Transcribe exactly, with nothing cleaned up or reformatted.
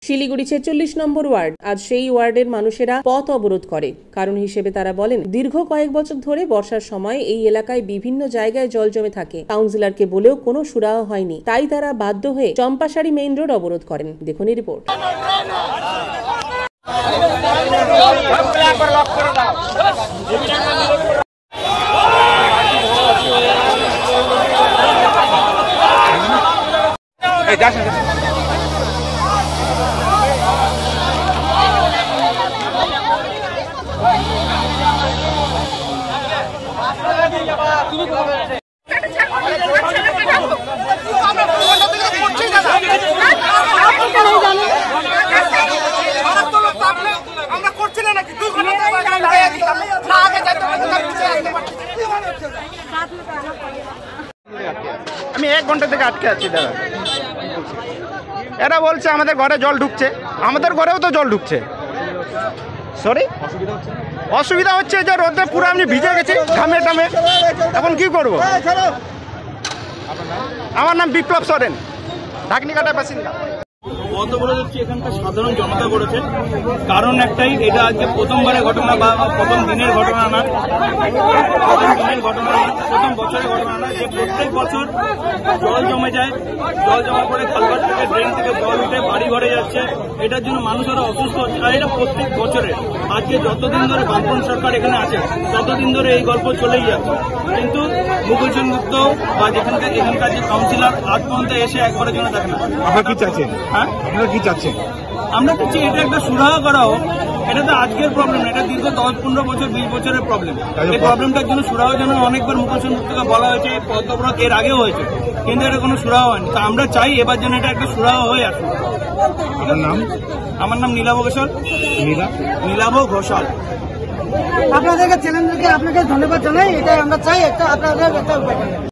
শিলিগুড়ি ছেচল্লিশ নম্বর ওয়ার্ড আজ সেই ওয়ার্ডের মানুষেরা পথ অবরোধ করে। কারণ হিসেবে তারা বলেন, দীর্ঘ কয়েক বছর ধরে বর্ষার সময় এই এলাকায় বিভিন্ন জায়গায় জল জমে থাকে। কাউন্সিলরকে বলেও কোনো সুরাহা হয়নি, তাই তারা বাধ্য হয়ে চম্পাশাড়ি মেইন রোড অবরোধ করেন। দেখুন এই রিপোর্ট। আমি এক ঘন্টা থেকে আটকে আছি দাদা। এরা বলছে আমাদের ঘরে জল ঢুকছে, আমাদের ঘরেও তো জল ঢুকছে। সরি, অসুবিধা হচ্ছে যে রোদে পুরো আমি ভিজে গেছি ঘামে টামে। এখন কি করব? আমার নাম বিপ্লব সরেন, ঢাকনিঘাটার বাসিন্দা। পথ অবরোধ হচ্ছে এখানকার সাধারণ জনতা করেছে। কারণ একটাই, এটা আজকে প্রথমবারের ঘটনা বা প্রথম দিনের ঘটনা না, প্রথম দিনের ঘটনা না, প্রথম বছরের ঘটনা না, যে প্রত্যেক বছর জল জমে যায়। জল জমা করে খালবাস থেকে ড্রেন থেকে জল উঠে বাড়ি ঘরে যাচ্ছে। এটার জন্য মানুষ আরো অসুস্থ হচ্ছে। আর এটা প্রত্যেক বছরে, আজকে যতদিন ধরে বামপন্থী সরকার এখানে আছে ততদিন ধরে এই গল্প চলেই যাচ্ছে। কিন্তু মুকুল সেনগুপ্ত বা যেখানকার এখানকার যে কাউন্সিলর আজ পর্যন্ত এসে একবারের জন্য দেখে না। আপনারা কি চাচ্ছেন? হ্যাঁ, আপনারা কি চাচ্ছেন? আমরা চাচ্ছি এটা একটা সুরাহা করা হোক। এটা তো আজকের প্রবলেম, এটা দীর্ঘ দশ পনেরো বছর বিশ বছরের প্রবলেম। এই প্রবলেমটার জন্য সুরাহার জন্য অনেকবার মুকুল সেনগুপ্তকে বলা হয়েছে, পথ অবরোধ এর আগেও হয়েছে, কিন্তু এটা কোনো সুরাহা হয়নি। তো আমরা চাই এবার যেন এটা একটা সুরাহা হয়ে আসুক। আপনার নাম? আমার নাম নীলাভ ঘোষাল। নীলাভ ঘোষাল। আপনাদেরকে চ্যানেলকে আপনাকে ধন্যবাদ জানাই। এটাই আমরা চাই একটা আপনাদের একটা